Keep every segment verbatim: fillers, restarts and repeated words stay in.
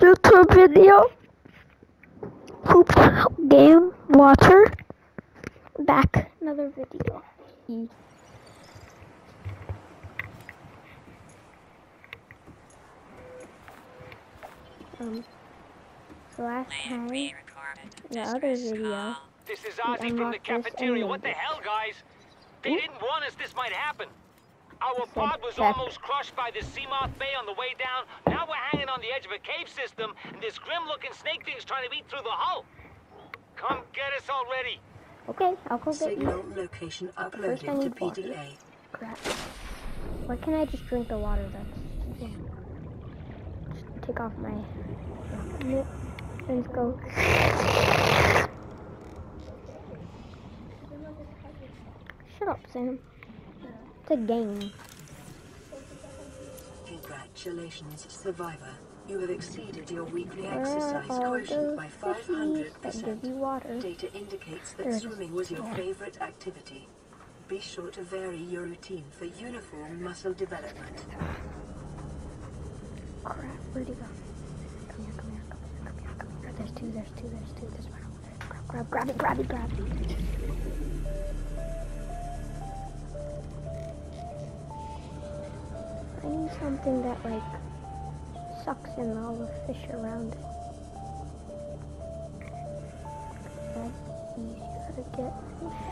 YouTube video. Poop game water. Back another video. E. Um. So last time, the other video. This is Ozzy from the cafeteria. What the hell, guys? They Ooh. didn't warn us this might happen. Our pod was check. almost crushed by the Seamoth Bay on the way down. Now we're hanging on the edge of a cave system, and this grim-looking snake thing's trying to eat through the hull. Come get us already. Okay, I'll go get Signal you. Location uploaded to P D A. Crap. Why can't I just drink the water then? Yeah. Just take off my... Let's go. Shut up, Sam. It's a game. Congratulations, survivor. You have exceeded your weekly exercise quotient by five hundred percent. Data indicates that swimming was your favorite activity. Be sure to vary your routine for uniform muscle development. Crap, where'd he go? Come here, come here, come here, come here, come here. There's two, there's two, there's two. This one. Grab, grab, grab it, grab it, grab it. I need something that, like, sucks in all the fish around it. That's easier to get fish.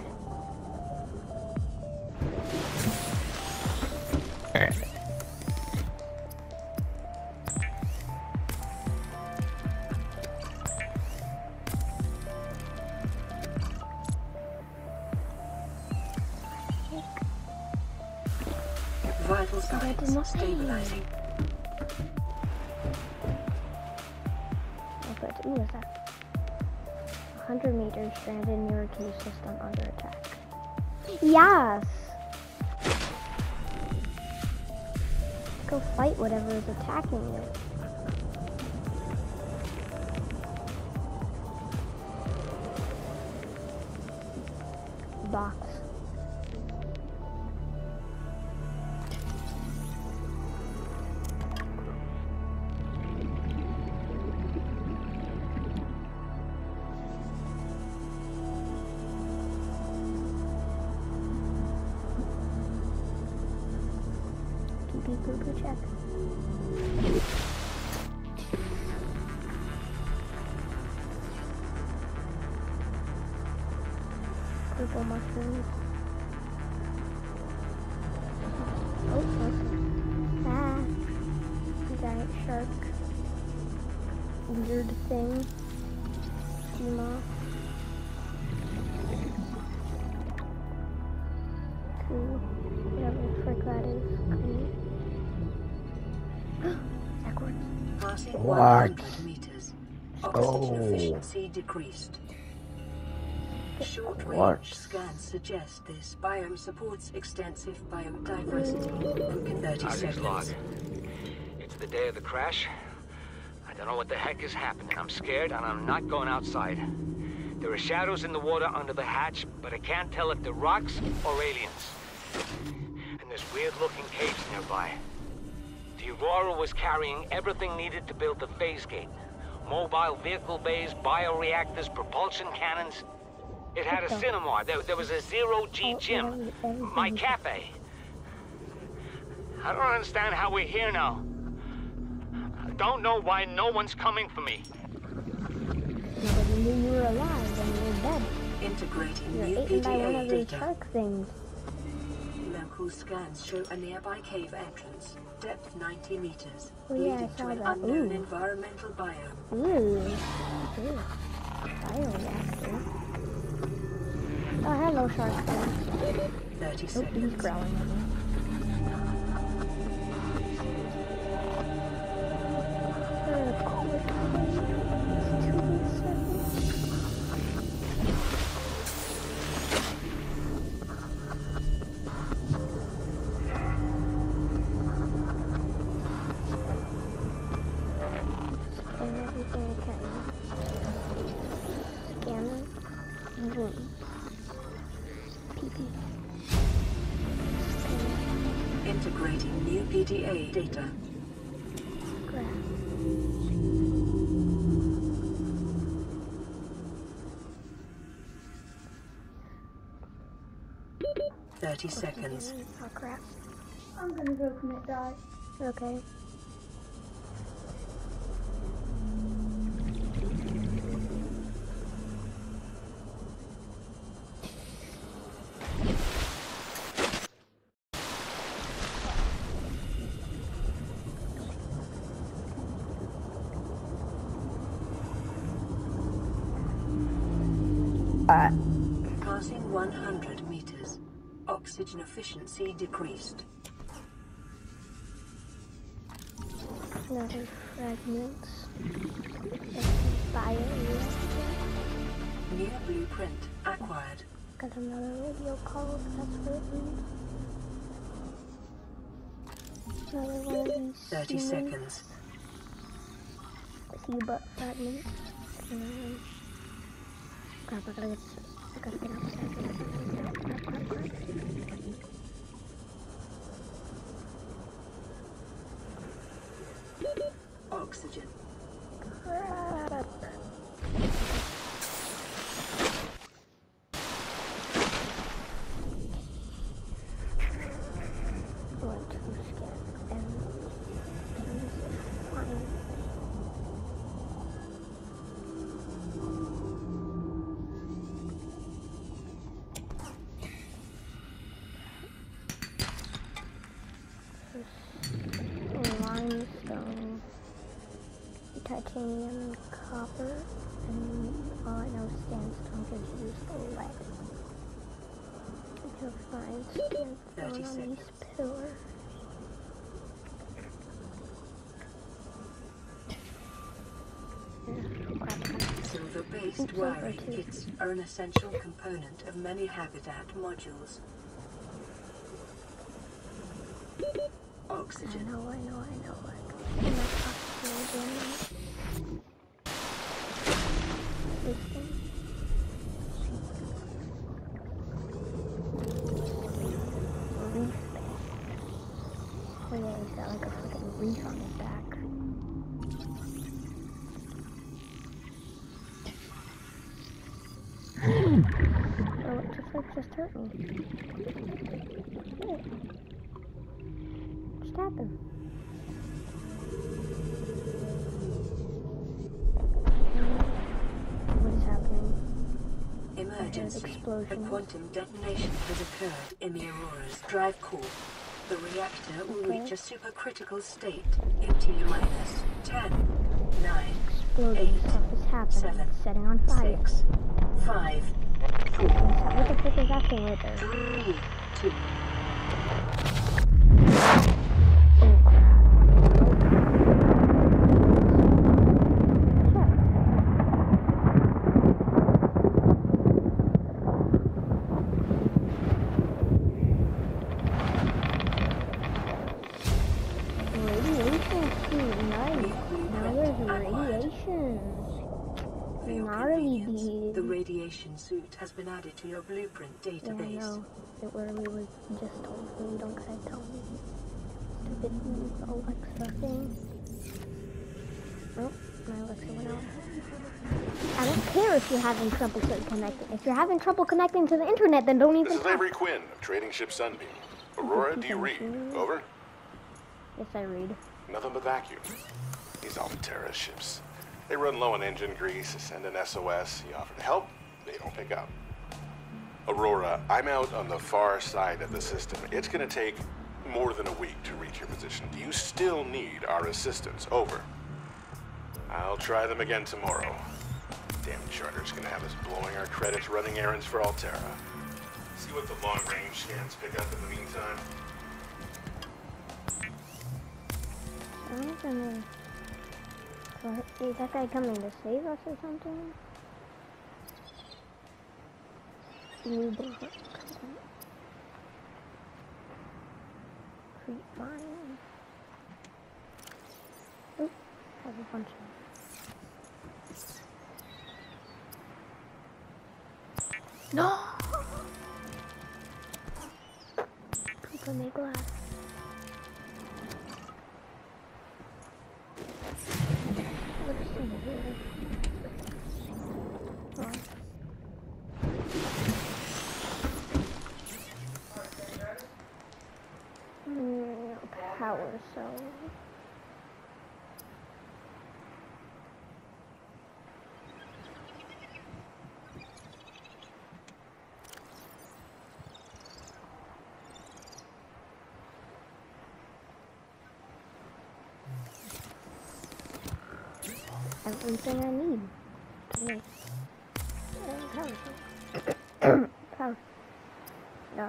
Vital signs stabilizing. But what is that? one hundred meters stranded near a cave system under attack. Yes! Go fight whatever is attacking you. Box. Poo-poo check. Purple mushrooms. Oh, oh. Ah. Giant shark. Weird thing. Seamoth. Cool. Whatever the frick that is. Cool. Backwards. Passing one hundred meters. Oxygen oh. efficiency decreased. Short-range scans suggest this biome supports extensive biodiversity and can thirty seconds. It's the day of the crash. I don't know what the heck is happening. I'm scared and I'm not going outside. There are shadows in the water under the hatch, but I can't tell if they're rocks or aliens. And there's weird-looking caves nearby. The Aurora was carrying everything needed to build the phase gate. Mobile vehicle bays, bioreactors, propulsion cannons. It had a cinema. There, there was a zero-G gym. My cafe. I don't understand how we're here now. I don't know why no one's coming for me. Nobody knew you were alive and you were dead. Integrating You're new eaten P D by one A of these data. shark things. Local scans show a nearby cave entrance, depth ninety meters, Oh, yeah, leading to an that. unknown Ooh. environmental biome. Ooh. Ooh. Bioreactor. Oh, hello, shark thing. thirty Oh, seconds. he's growling at me. Integrating new P D A data. Graph. thirty seconds. Oh crap. I'm gonna go commit die. Okay. Uh. Passing one hundred meters. Oxygen efficiency decreased. Another fragments. Bioreactor. New blueprint acquired. Got another radio call. That's what it means. Another one of these. Thirty seconds. Sea butt fragments. Um, crap, I gotta get. I gotta get outside. Crap, crap, crap, crap. Oxygen. Crap. One, two, scan. And fine. Limestone, titanium, copper, and all I know sandstone gives you the lead. You'll find sandstone on these pillars. Silver-based wiring kits are an essential component of many habitat modules. Oxygen. I know, I know, I know. I'm not oxygen again. This thing. Reef bag. Oh yeah, he's got like a freaking reef on his back. Oh, it just like just hurt me. Hey. What happened? What is happening? Emergency. A quantum detonation has occurred in the Aurora's drive core. The reactor will Okay. reach a supercritical state in T minus ten, nine, Exploding eight, stuff is happening. seven, It's setting on fire. six, five, four, What the frick is that thing right there? three, two. Oh crap. Radiation too, nice. Now there's radiation. For your Gnarly convenience, bead. the radiation suit has been added to your blueprint Yeah, I database. know. It literally was just told me. You don't gotta tell me. Stupid Alexa thing. Oh, my Alexa went out. I don't care if you're having trouble connecting. If you're having trouble connecting to the internet, then don't even This is talk. Avery Quinn of Trading Ship Sunbeam. Aurora, do you read? Over? Yes, I read. Nothing but vacuum. These Altera ships. They run low on engine grease, send an S O S, you offer to help, they don't pick up. Aurora, I'm out on the far side of the system. It's gonna take more than a week to reach your position. Do you still need our assistance? Over. I'll try them again tomorrow. Damn charter's gonna have us blowing our credits running errands for Altera. See what the long-range scans pick up in the meantime. I'm gonna... What? Is that guy coming to save us or something? Lubricant. Creep mine. Oop, has a bunch of... No! Poop on my glass. everything I need to make uh, power cells. Power. No.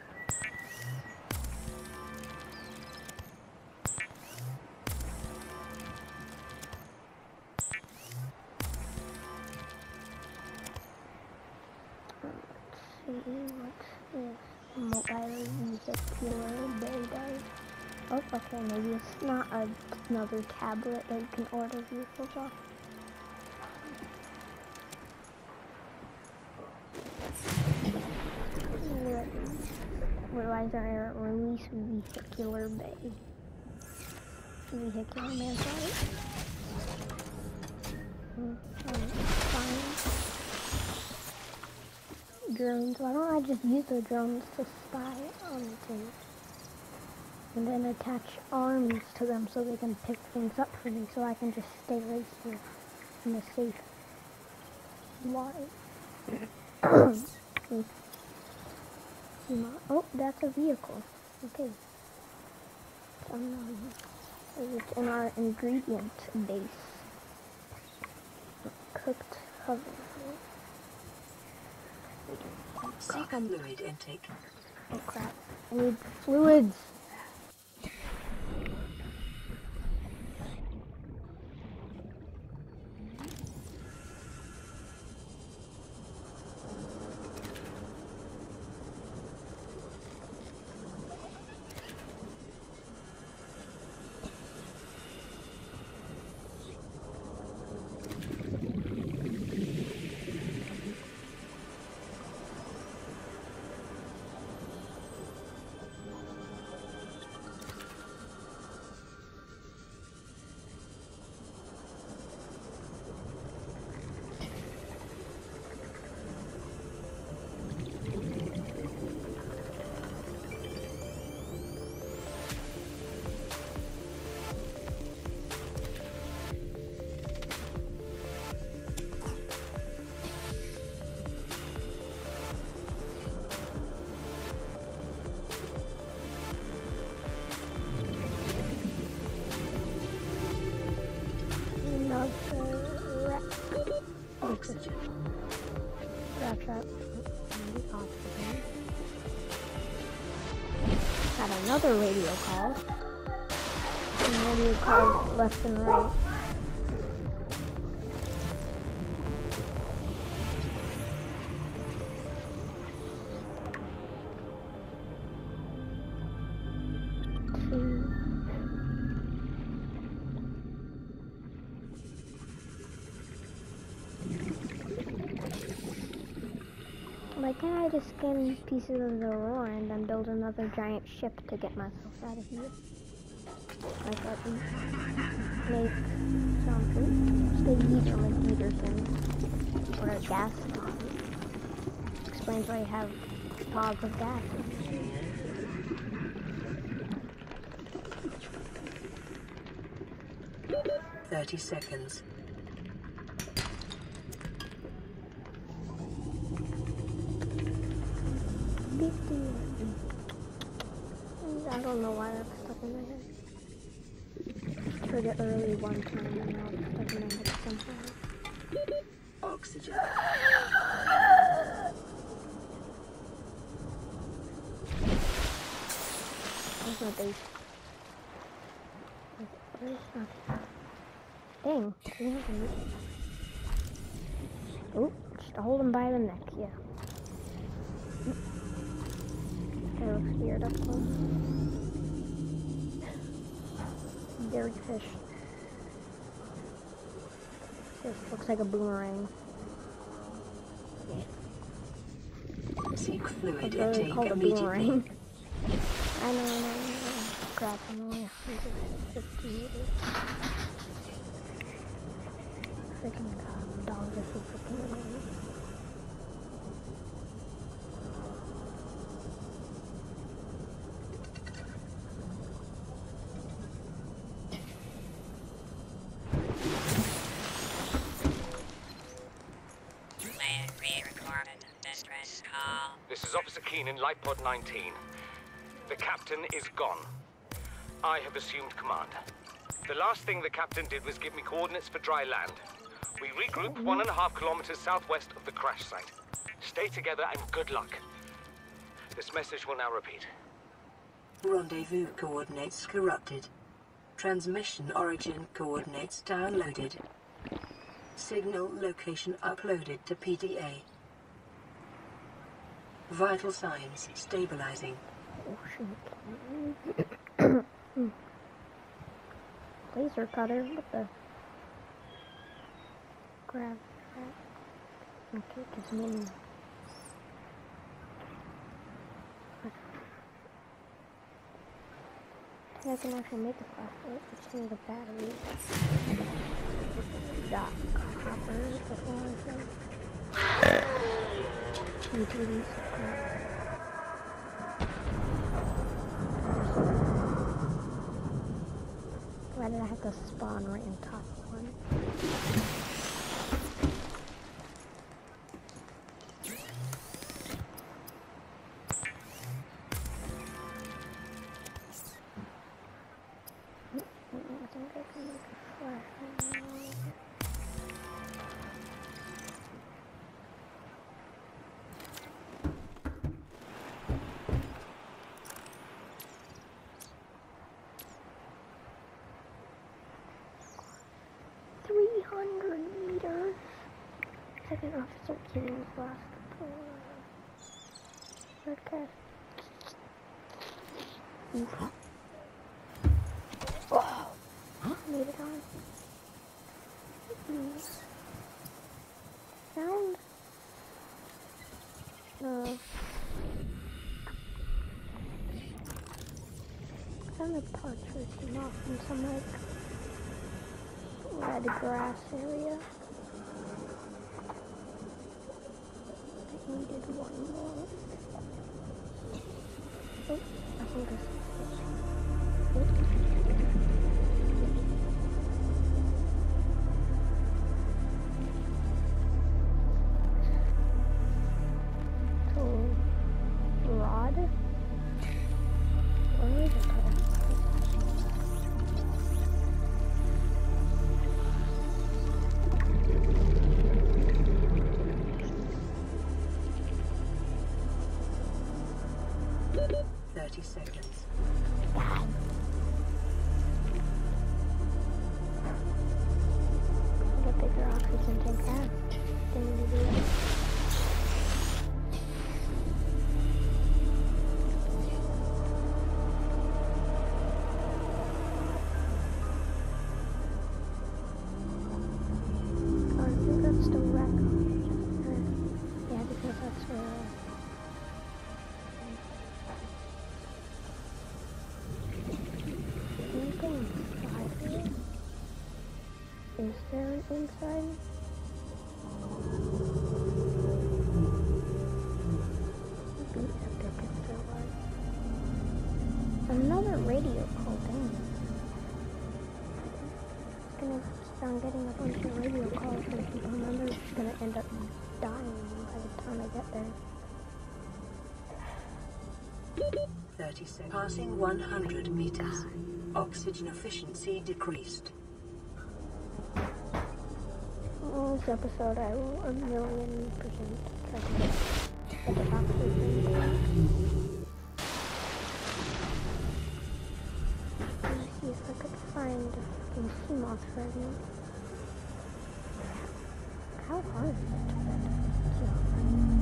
Let's see, what's this? Mobile vehicular bay does. Oh, okay, maybe it's not a, another tablet that you can order vehicles off. Why is there a release vehicular bay? Vehicular manslaughter? Hmm, um, fine. Drones. Why don't I just use the drones to spy on things? And then attach arms to them so they can pick things up for me so I can just stay right here in the safe water. Oh, that's a vehicle. Okay. Um, it's in our ingredient base. Cooked cover. Seek fluid intake. Oh crap. I need fluids. Oxygen. Wrap trap. Oxygen. Got another radio call. And radio calls left and right. Why can't I just skin pieces of the Aurora and then build another giant ship to get myself out of here? Like that would make some food. Stay heat from a heater thing. Or a gas stove. Explains why you have pods of gas. Thirty seconds. I don't know why that's stuck in my head. Heard it early one time and now it's stuck in my head somehow. Oxygen. Where's my base? Where's my... Dang. Oh, just hold him by the neck, yeah. That looks weird up close. Dairy fish. This looks like a boomerang. Seek fluid It's really intake called a immediately. boomerang. I know, I know, I know. Crap, I'm only one hundred fifty meters. Freaking god, dogs are so freaking annoying. This is Officer Keenan, Light Pod nineteen. The captain is gone. I have assumed command. The last thing the captain did was give me coordinates for dry land. We regroup one and a half kilometers southwest of the crash site. Stay together and good luck. This message will now repeat. Rendezvous coordinates corrupted. Transmission origin coordinates downloaded. Signal location uploaded to P D A. Vital signs stabilizing. Laser cutter, what the? Grab that. Okay, gives me. I can actually make a flashlight. I just need a battery. Dot copper. That's all I said. Utilities. Why did I have to spawn right on top of one? three hundred meters. Second officer King's last report. Okay. Oof. Oh, made it on. Mm. Sound. No. Found the parts routine off in some like red grass area. I needed one more. Oh, I think this. So, rod? Where is it? thirty seconds. Get bigger oxygen tank out. Didn't need to do it. Oh, I think that's still wreck oxygen. Yeah, because that's where. Is there an inside? Be epic if there was. Another radio call, dang. It's gonna start getting a bunch of radio calls from people and then they're just gonna end up dying by the time I get there. thirty seconds. Passing one hundred meters. Oxygen efficiency decreased. Well, this episode I will a million percent try to get, get the oxygen. Let me see if I could find a fucking sea moth fragment. How hard is it to get? So hard.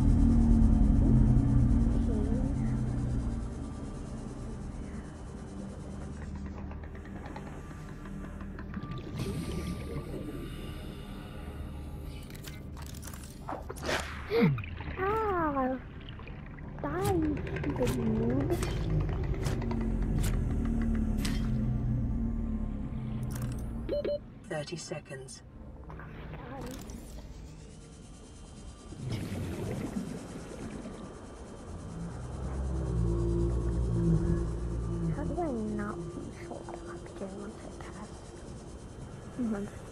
Ah, die, stupid noob. Thirty seconds. How do I not be full of oxygen once I pass one hundred meters?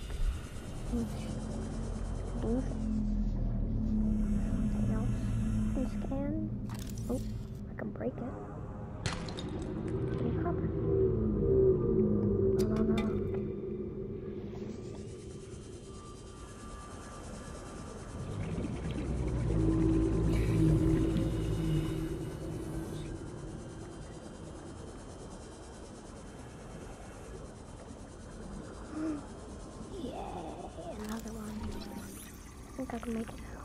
Anything else? think I can make it out.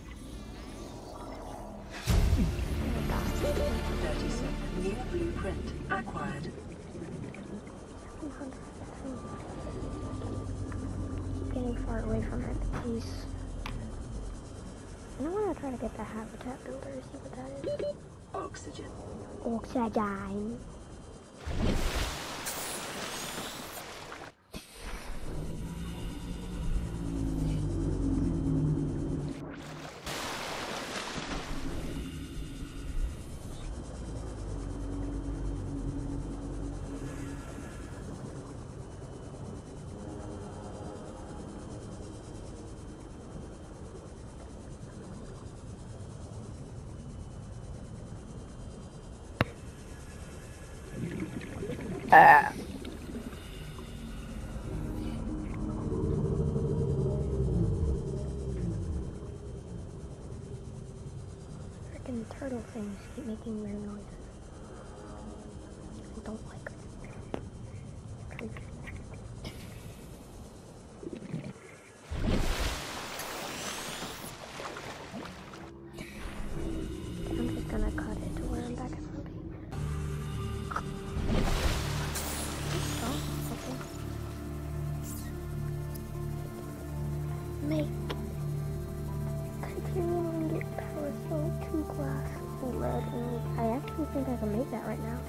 thirty-seven. New blueprint acquired. Getting far away from it, please. I want to try to get the habitat builder, see what that is. Oxygen. Oxygen. Uh. Freaking turtle things keep making weird noises. I don't like it. Creepy. I'm just gonna cut it to where I'm back in front of me. Make continuing get power cell two glass lead and I actually think I can make that right now.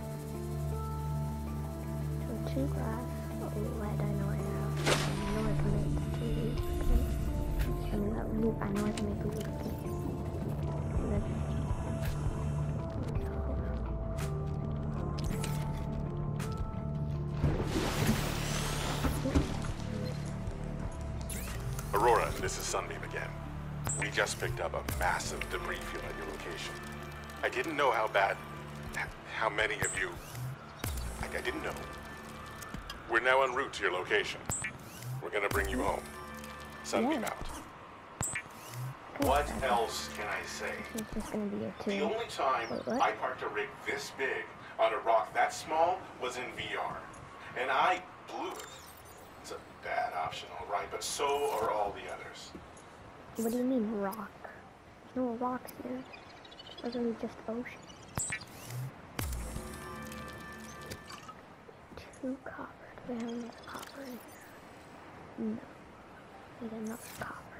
So two glass lead I know I have. I know I can make two lubricant. I mean that loop I know I can make the lubricant. And then Aurora, this is Sunbeam again. We just picked up a massive debris field at your location. I didn't know how bad, how many of you, like I didn't know. We're now en route to your location. We're gonna bring you home. Sunbeam Yeah. out. What else can I say? it's just gonna be a two. The only time Wait, what? I parked a rig this big on a rock that small was in V R. And I blew it. It's a bad option, all right, but so are all the others. What do you mean rock? No rocks here. Those are just ocean. Two copper. Do we have enough copper in here? No. Need enough copper.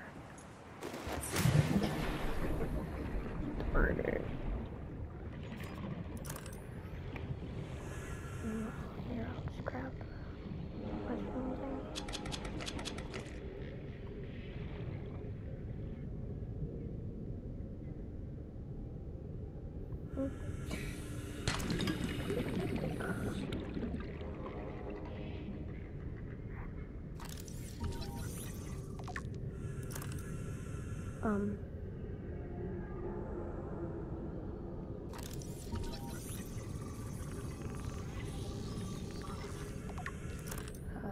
Burn it. Mm, here, I'll just grab mushrooms there. Um. Uh.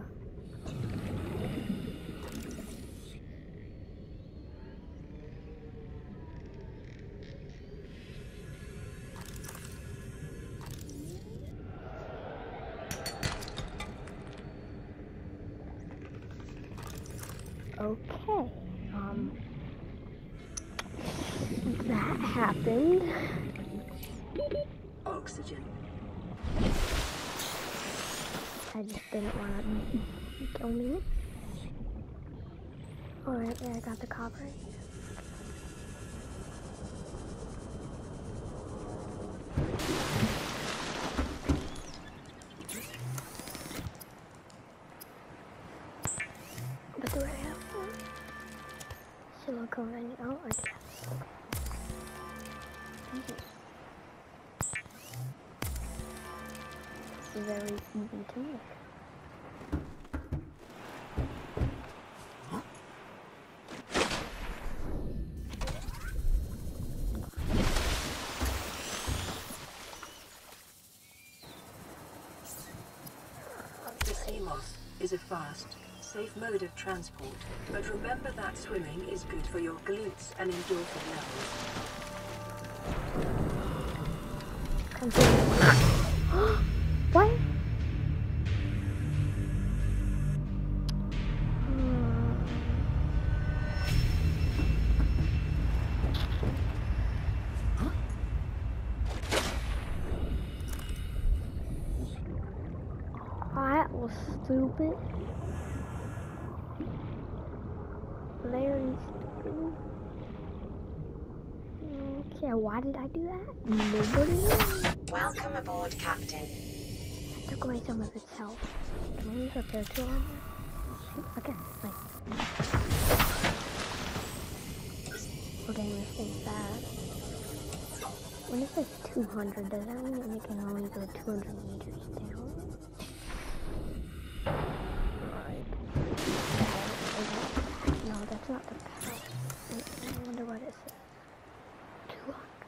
Okay. Um. That happened. Oxygen. I just didn't want to kill me. Alright, yeah, I got the copper. But do I have one? Silicone, oh, I do. Very easy to make. The sea moss is a fast, safe mode of transport, but remember that swimming is good for your glutes and endorphin levels. What? was stupid. Very stupid. Okay, why did I do that? Nobody knows. Welcome aboard, Captain. I took away some of its health. Can I use repair tool on there? Okay, like. We're getting this thing fast. When it says two hundred, does that mean that it can only go two hundred meters down? Alright. No, that's not the path. I wonder what it says. two hundred.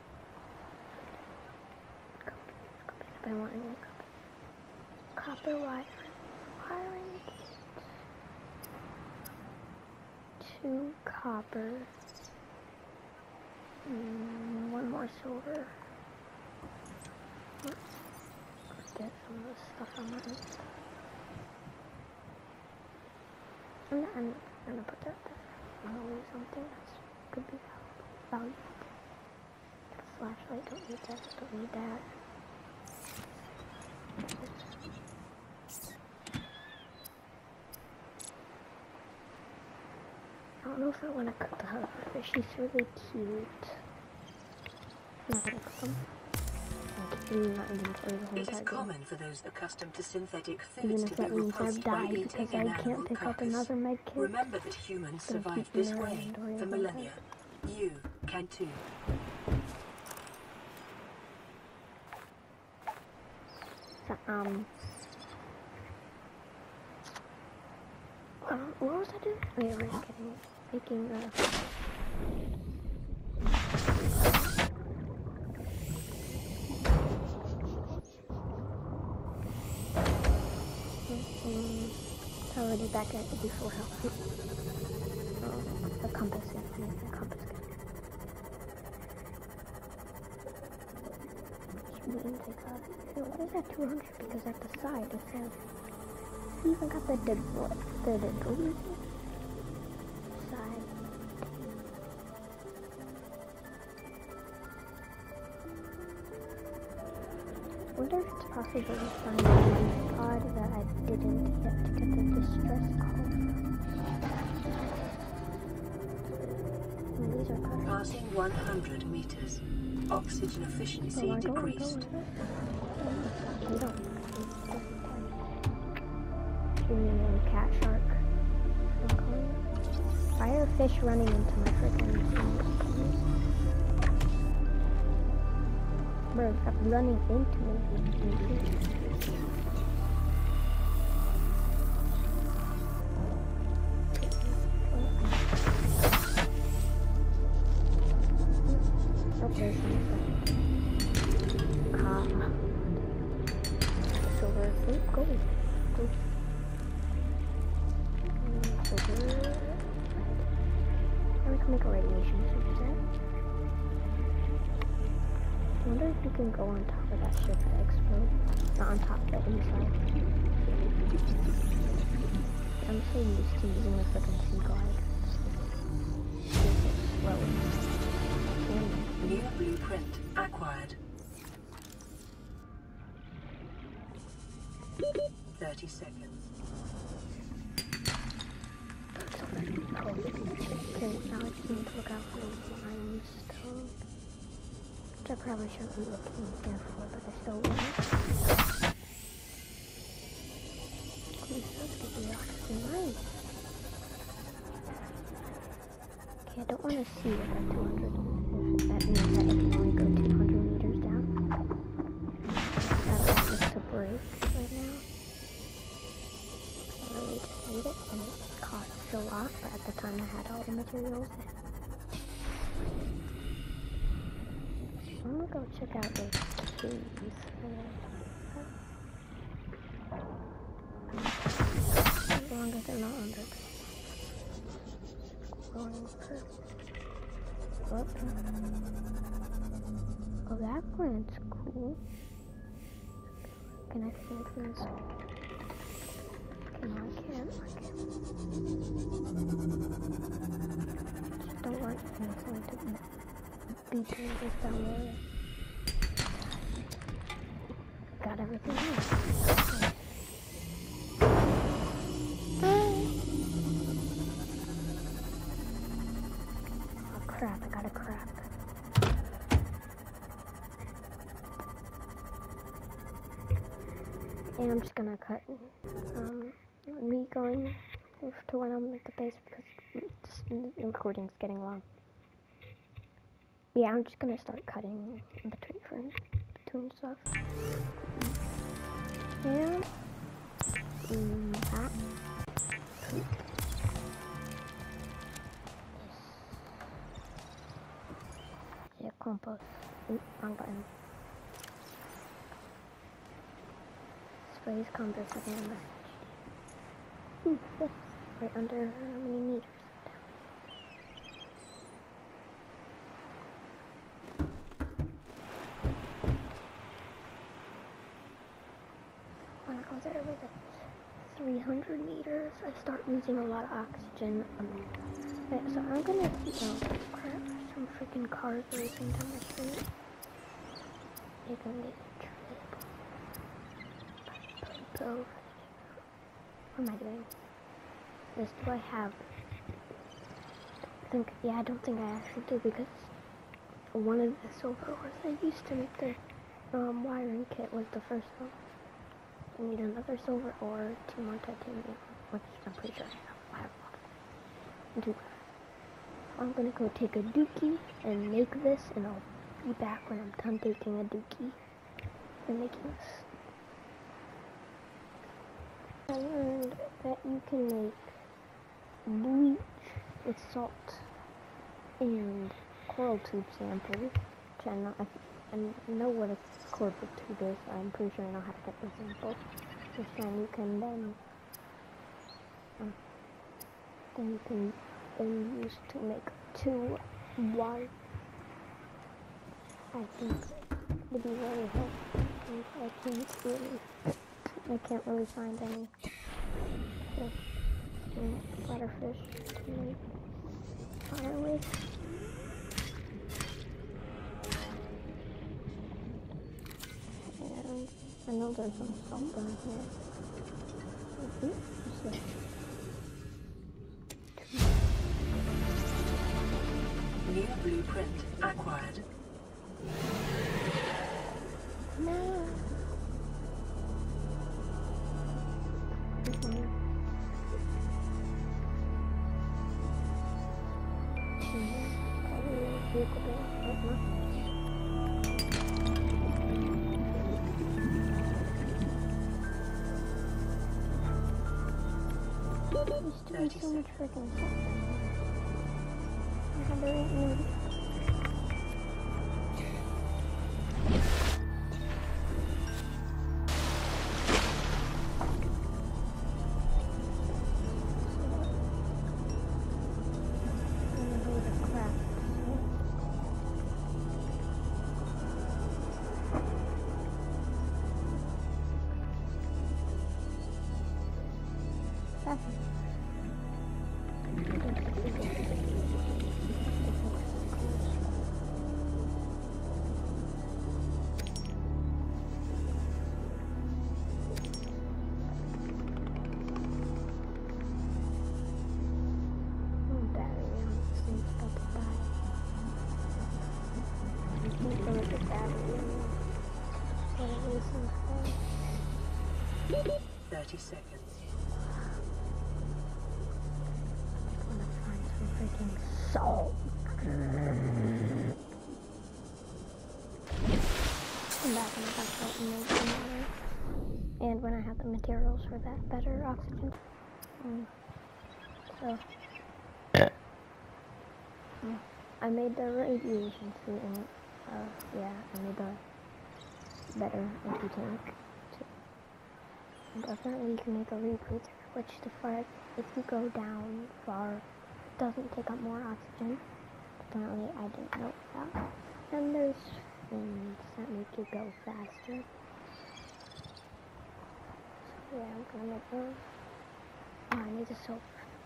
I want any copper. Copper wire. Wiring. Two copper. Mm, one more silver. Let's get some of this stuff on my list. I'm not, I'm not gonna put that there. I'm gonna lose something that could be valuable. Flashlight, don't need that, don't need that. I don't know if I want to cook the hoverfish. She's really cute. I'm not gonna cook them. It is common for those accustomed to synthetic Even foods if to be that means I've repulsed by died eating because an I can't animal pick up carcass. another med kit. Remember that humans Gonna survived keep this my way inventory for about millennia. You can too. So, um, uh, what was I doing? Oh, yeah, we're getting, making the. Mm-hmm. Already back at the before health. Oh, the compass is the compass. What is that two hundred? Because at the side it says you even got the the what the the gold side. I wonder if it's possible to find one pod that I didn't get to get the distress call. And these are cars. Passing one hundred meters. Oxygen efficiency Oh, decreased. We don't. Human cat shark. I'm calling it. Why are fish running into my freaking thing? Bro, stop running into me. Okay, Car. Silver. Oh, gold. Gold. Mm, silver. Now we can make a radiation suit. I wonder if you can go on top of that ship that exploded. Not on top, but inside. I'm so used to using the frickin' sea glide. It's slow. New blueprint acquired. Thirty seconds. Okay, now I just need to look out for the limestone. Which I probably shouldn't be looking there for, but I still will. These does give me oxygen. Nice. Okay, I don't want to see what that two hundred is. That means that it can only go two hundred meters down. I don't want this to break right now. I really just need it, and it costs a lot, but at the time I had all the materials. I'm gonna go check out those caves. As long as they're not under glowing first. Oh, oh, that plant's cool. Can I see it from this? Okay, no, I can't. I can't. Just don't want anything to be doing this down there. Got everything in. out of crap. And I'm just gonna cut um, me going to when I'm at the base because this, the recording's getting long. Yeah, I'm just gonna start cutting in between for, between stuff. And mm, that. Yeah, compost. Ooh, wrong button. Sprays compost having a message. Ooh, yes. Right under how many meters? When I was there with it, three hundred meters, I start losing a lot of oxygen. Um, okay, so I'm gonna see. Oh crap! Some freaking cars racing down the street. You can get a trip. What am I doing? This do I have? I think, yeah, I don't think I actually do because one of the silver ores I used to make the um, wiring kit was the first one. I need another silver ore, two more titanium, which I'm pretty sure I have. I have a lot of it. And two glass. I'm gonna go take a dookie and make this, and I'll be back when I'm done taking a dookie and making this. I learned that you can make bleach with salt and coral tube samples, which I know, I, I know what a coral tube is, so I'm pretty sure I know how to get the samples, which then you can then, um, then you can then use to make two wires. I think it'd be very helpful. I can't really, I can't really find any fish, butterfish to make fire with. And I know there's some salt down here. Oops, New blueprint acquired. no. Vehicle bay, right now. There used to be so much freaking stuff. I had to read thirty seconds. I want to find some freaking salt. Come back and I got salt and milk and water. And when I have the materials for that better oxygen. Um, so um, I made the radiation suit and uh, yeah, I made the better empty tank. And apparently you can make a rebreather, which the far, if you go down far, it doesn't take up more oxygen. Apparently I didn't know that. And there's things that make you go faster. So yeah, I'm gonna make those. Oh, I need the silver.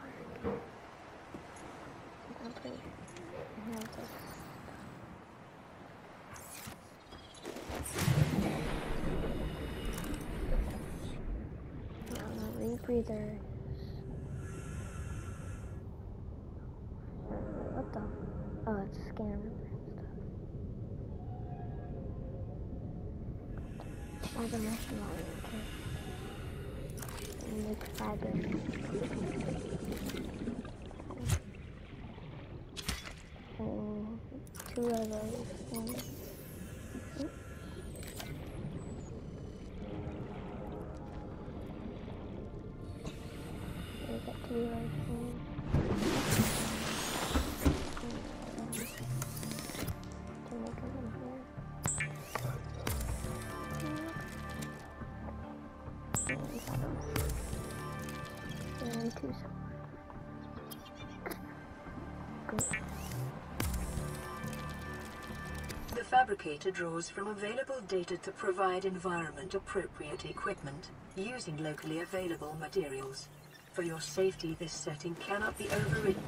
I'm pretty I have this. Rebreathers. Uh, what the? Oh, it's scanning. Fiber mesh line, okay. And make fiber mesh. And two of those. And, hmm? We got two of those. And two some. Good. The fabricator draws from available data to provide environment-appropriate equipment using locally available materials. For your safety, this setting cannot be overridden.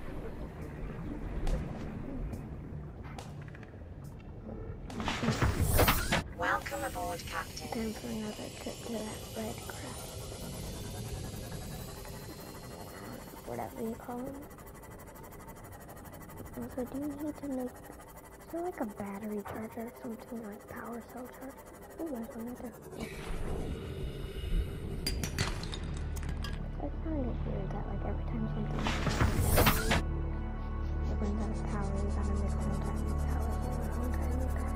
Welcome aboard, Captain. Time for another trip to that red crest. Whatever you call it. Also, do you need to make, is there like a battery charger or something, like power cell charger? Ooh, there's one right there. I find it weird that like every time something like that runs out of power, you gotta make one time with power, one time with power.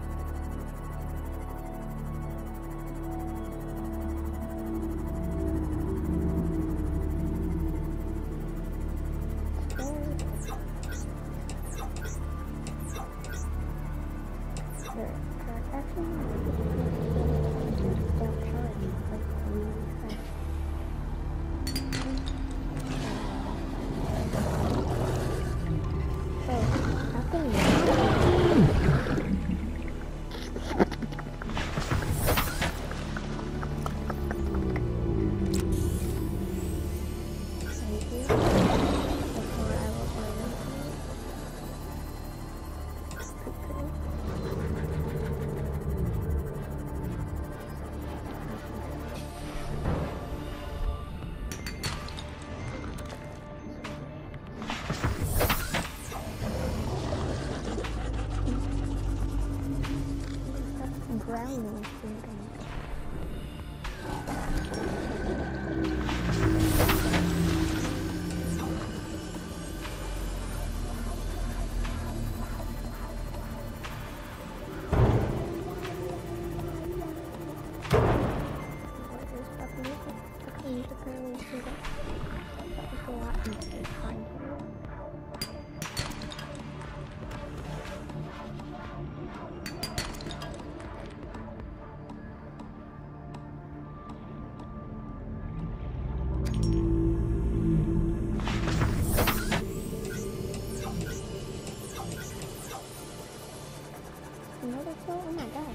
Oh my god.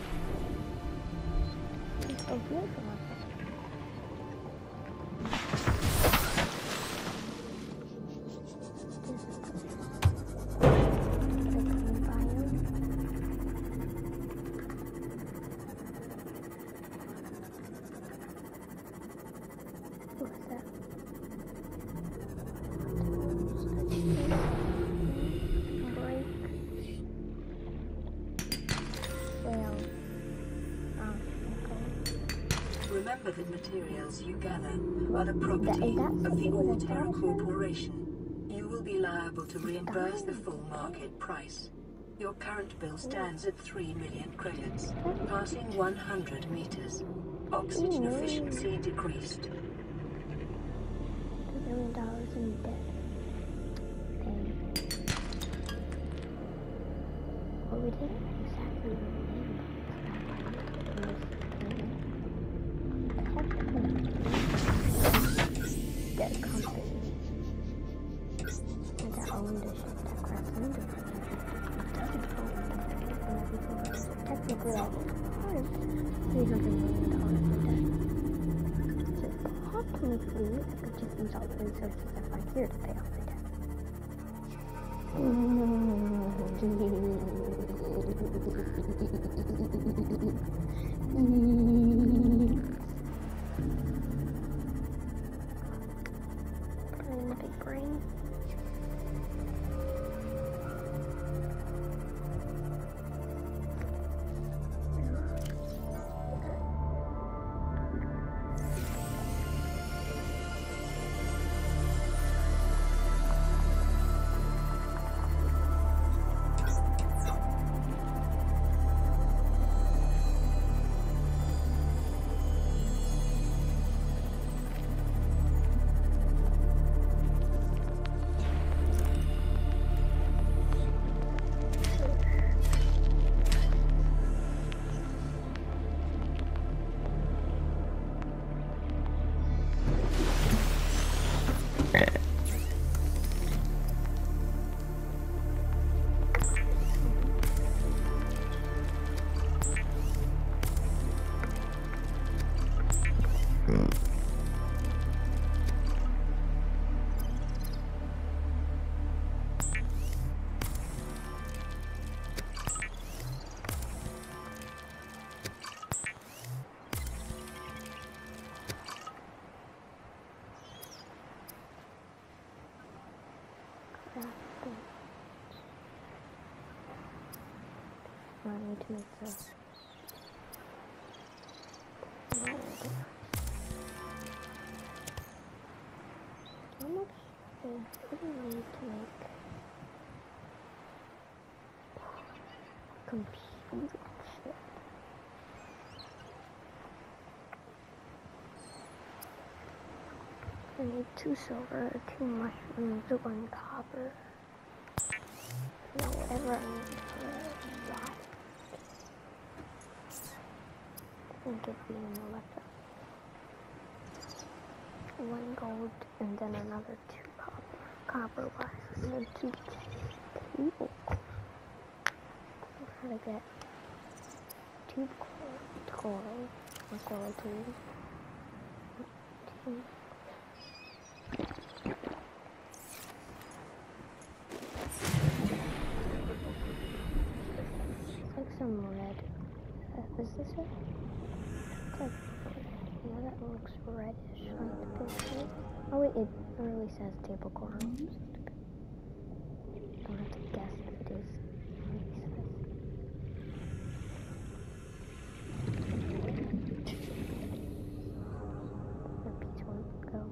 It's so beautiful out there. What's that? Break. Well. Oh, okay. Remember that materials you gather are the property That- is that of the something with a Altera dog? Corporation. You will be liable to reimburse the full market price. Your current bill stands at three million credits, passing one hundred meters. Oxygen Ooh. efficiency decreased. Two million dollars in debt. Okay. Well, we didn't exactly name that company that owned the ship that crashed into it. Technically, I was part of three hundred million dollars in debt. So technically, I could just use all the resources I find here to pay off my debt. Brain, big brain. I need to make this. How much food do we need to make computer chip? I need two silver, two mushrooms, one copper. No, whatever I need for that. And give me an electro. One gold and then another two copper. Copper wise. And then two cable. How to get two coral. Or coral tubes. Two. Some red. Uh, is this it? It's like, yeah, that looks reddish on the picture. Oh wait, it really says table coral. Don't have to guess if it is. Repeat one, go.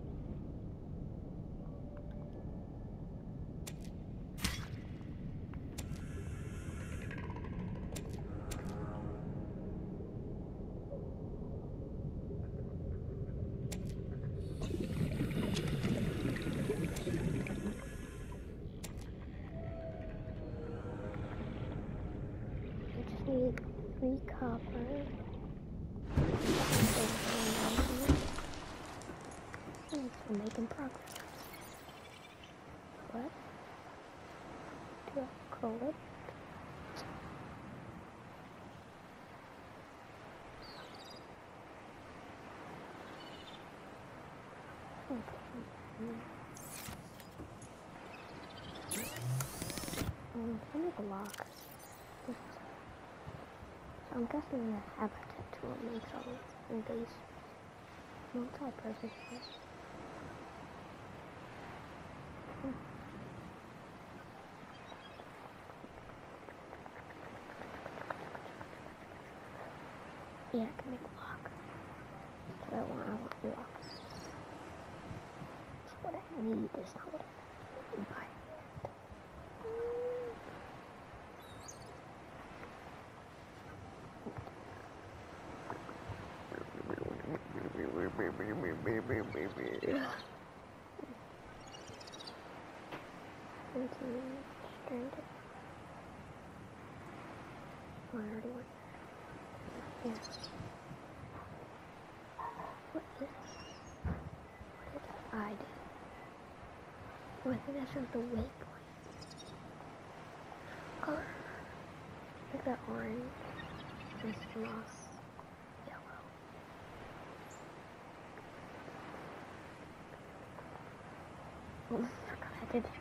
Three copper. Thanks for making progress. What? Do I call it? Um, I need a lock. I'm guessing the habitat tool makes all of these multi-purpose. Hmm. Yeah, I can make a lock. That's what I want. I want locks. That's what I need. It's not what I buy. Continue stranded. Oh, I already went there. Yeah. What is this? What did I do? Oh, I think that's just the waypoint. Color. Like that orange. This moss. Oh, I forgot I did.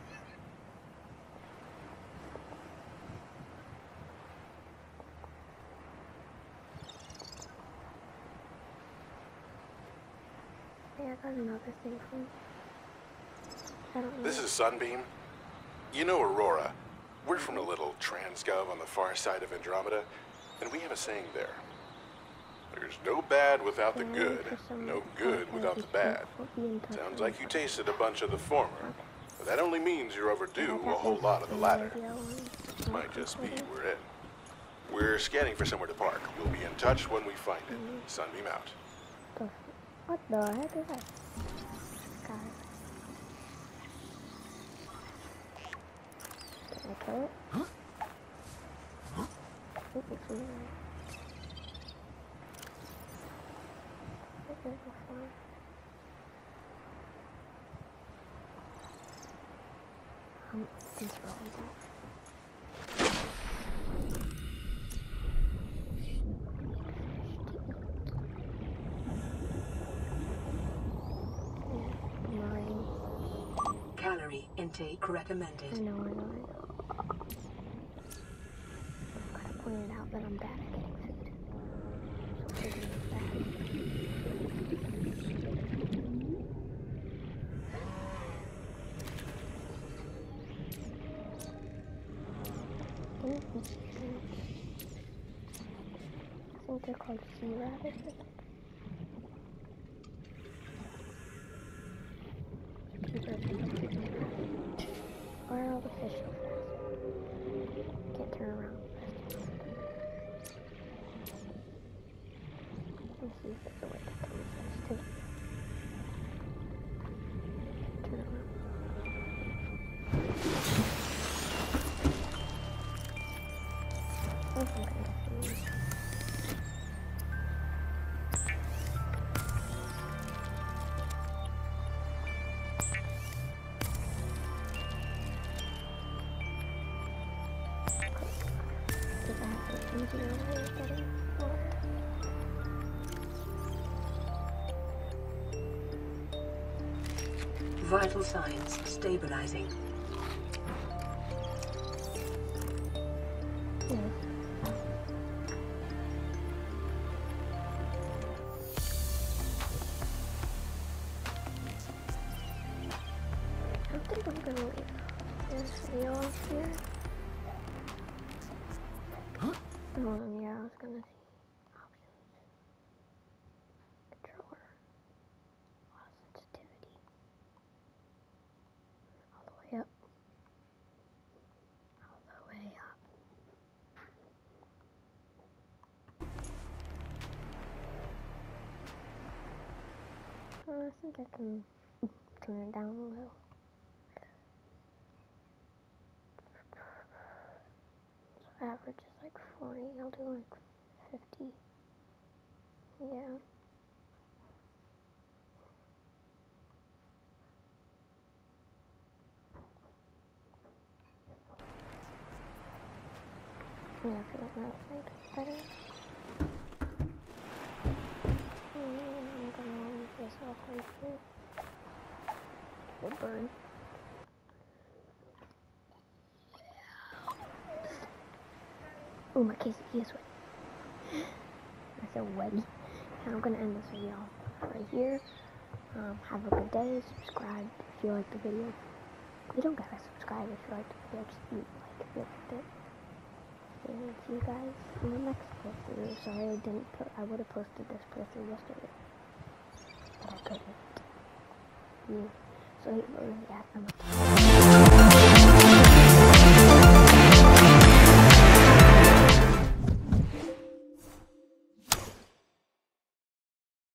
Yeah, I got another thing from. I don't know. This is Sunbeam. You know Aurora. We're from a little Transgov on the far side of Andromeda, and we have a saying there. There's no bad without the good, no good without the bad. Sounds like you tasted a bunch of the former, but that only means you're overdue a whole lot of the latter. Might just be we're in. We're scanning for somewhere to park. We'll be in touch when we find it. Sunbeam out. What the heck is that? Got it. Can I kill it? Huh? Huh? Ooh, it's weird. Okay, before. Um, this rolling back. Intake recommended. I know, I know, I know. I'm gonna point it out that I'm bad at getting food. So food is bad. I think they're called sea rabbits. Why are all the fish so fast? Can't turn around. Let me see if there's a way to turn this too. Turn around. I think I'm gonna see. Vital signs stabilizing. Yeah. I don't think I'm gonna leave this video off here. Huh? Oh, yeah, I was gonna see options. Controller. Wow, sensitivity. All the way up. All the way up. Oh, I think I can turn it down a little. So average is like forty. I'll do like fifty. Yeah. Yeah, I feel like that side is better. Mm, I'm gonna leave this off right here. The bird. Oh, my quesadilla is wet. That's so wetty. And I'm gonna end this video right here. Um, have a good day. Subscribe if you like the video. You don't gotta subscribe if you like the video. Just like if you liked it. And see you guys in the next playthrough. Sorry I didn't put. I would have posted this playthrough yesterday, but I couldn't. Yeah. So yeah, I'm.